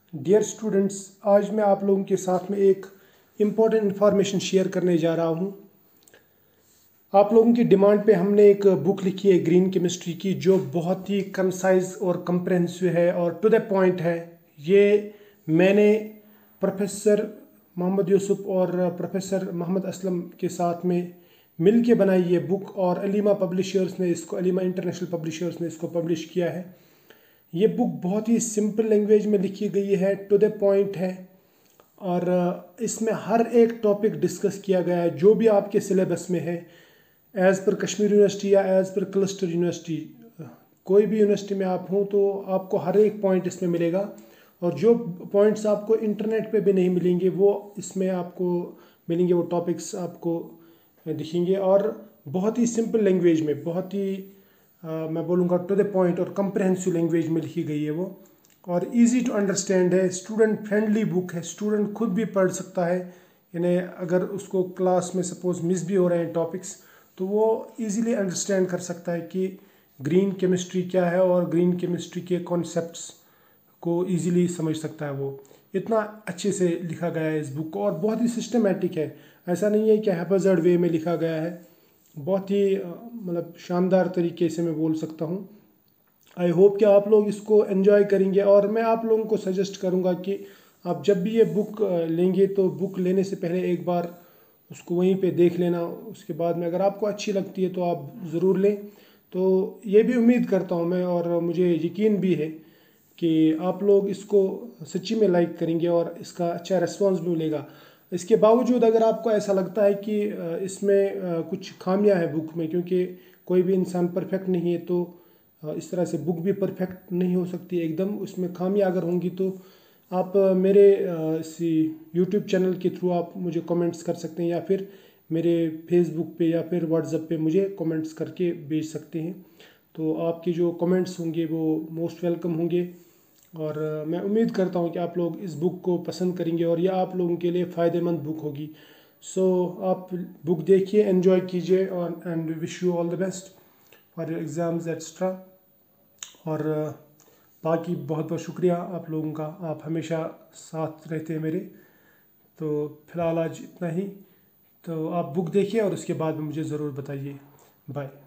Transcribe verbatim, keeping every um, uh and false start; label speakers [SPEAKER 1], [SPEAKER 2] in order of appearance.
[SPEAKER 1] Dear students, आज मैं आप लोगों के साथ में एक इम्पॉर्टेंट इन्फॉर्मेशन शेयर करने जा रहा हूँ। आप लोगों की डिमांड पे हमने एक बुक लिखी है ग्रीन केमिस्ट्री की, जो बहुत ही कंसाइज और कंप्रहेंसिव है और टू द पॉइंट है। ये मैंने प्रोफेसर मोहम्मद यूसुफ और प्रोफेसर मोहम्मद असलम के साथ में मिल के बनाई ये बुक, और अलीमा पब्लिशर्स ने इसको अलीमा इंटरनेशनल पब्लिशर्स ने इसको पब्लिश किया है। ये बुक बहुत ही सिंपल लैंग्वेज में लिखी गई है, टू द पॉइंट है, और इसमें हर एक टॉपिक डिस्कस किया गया है जो भी आपके सिलेबस में है, एज़ पर कश्मीर यूनिवर्सिटी या एज़ पर क्लस्टर यूनिवर्सिटी। कोई भी यूनिवर्सिटी में आप हों तो आपको हर एक पॉइंट इसमें मिलेगा, और जो पॉइंट्स आपको इंटरनेट पे भी नहीं मिलेंगे वो इसमें आपको मिलेंगे, वो टॉपिक्स आपको दिखेंगे। और बहुत ही सिंपल लैंग्वेज में, बहुत ही Uh, मैं बोलूँगा टू द पॉइंट और कंप्रहेंसिव लैंग्वेज में लिखी गई है वो, और इजी टू अंडरस्टैंड है। स्टूडेंट फ्रेंडली बुक है, स्टूडेंट खुद भी पढ़ सकता है। यानी अगर उसको क्लास में सपोज मिस भी हो रहे हैं टॉपिक्स, तो वो इजीली अंडरस्टैंड कर सकता है कि ग्रीन केमिस्ट्री क्या है, और ग्रीन केमिस्ट्री के कॉन्सेप्ट्स को इजीली समझ सकता है। वो इतना अच्छे से लिखा गया है इस बुक को, और बहुत ही सिस्टमेटिक है। ऐसा नहीं है कि हैपजर्ड वे में लिखा गया है, बहुत ही मतलब शानदार तरीके से मैं बोल सकता हूँ। आई होप कि आप लोग इसको एंजॉय करेंगे, और मैं आप लोगों को सजेस्ट करूँगा कि आप जब भी ये बुक लेंगे तो बुक लेने से पहले एक बार उसको वहीं पे देख लेना। उसके बाद में अगर आपको अच्छी लगती है तो आप ज़रूर लें। तो ये भी उम्मीद करता हूँ मैं, और मुझे यकीन भी है कि आप लोग इसको सच्ची में लाइक करेंगे और इसका अच्छा रिस्पॉन्स भी मिलेगा। इसके बावजूद अगर आपको ऐसा लगता है कि इसमें कुछ खामियां हैं बुक में, क्योंकि कोई भी इंसान परफेक्ट नहीं है, तो इस तरह से बुक भी परफेक्ट नहीं हो सकती एकदम। उसमें खामियां अगर होंगी तो आप मेरे इसी यूट्यूब चैनल के थ्रू आप मुझे कमेंट्स कर सकते हैं, या फिर मेरे फेसबुक पे या फिर व्हाट्सएप पे मुझे कमेंट्स करके भेज सकते हैं। तो आपके जो कमेंट्स होंगे वो मोस्ट वेलकम होंगे, और मैं उम्मीद करता हूँ कि आप लोग इस बुक को पसंद करेंगे और यह आप लोगों के लिए फ़ायदेमंद बुक होगी। सो so, आप बुक देखिए, एंजॉय कीजिए, और and wish you all the best for your exams extra. और बाकी बहुत बहुत शुक्रिया आप लोगों का, आप हमेशा साथ रहते हैं मेरे। तो फ़िलहाल आज इतना ही। तो आप बुक देखिए और उसके बाद में मुझे ज़रूर बताइए। बाय।